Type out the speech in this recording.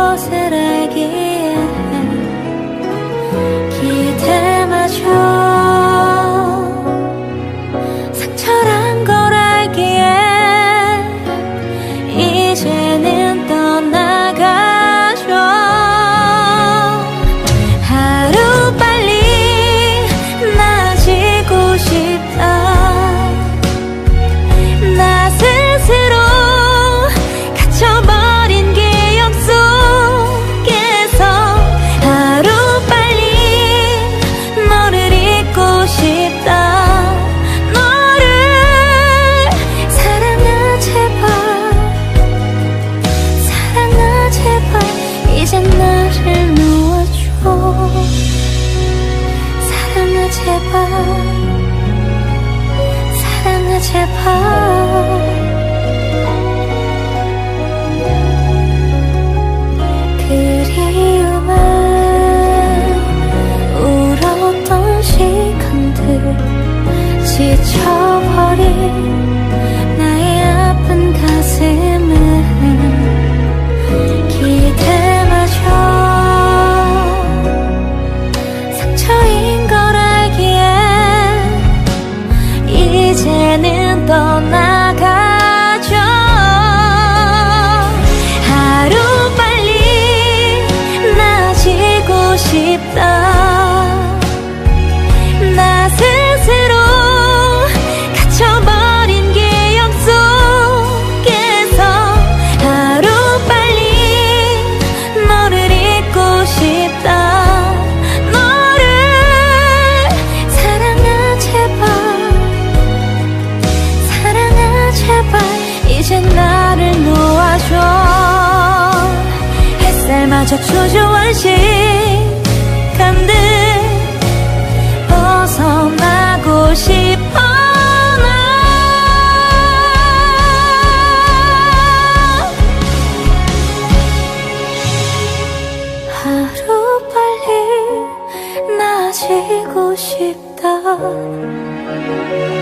것을 알기에 기대마저 상처란 걸 알기에 이제는 떠나가죠. 하루빨리 나아지고 싶다. 나 스스로 갇혀버린 기억 속에서 하루빨리 너를 잊고 싶다. 너를 사랑아 제발, 사랑아 제발 이제 나를 놓아줘. 사랑아 제발, 사랑아 제발. 그리움에 울었던 시간들, 지쳐버린 나의 아픈 가슴은 기대마저 상처인 걸 알기에 이제는 떠나가죠. 하루빨리 나아지고 싶다. 나 스스로 갇혀버린 기억 속에서 하루빨리 너를 잊고 싶다. 너를 사랑아 제발, 사랑아 제발 이제 나를 놓아줘. 햇살마저 초조한 시간들 벗어나고 싶어. 나 하루빨리 나아지고 싶다.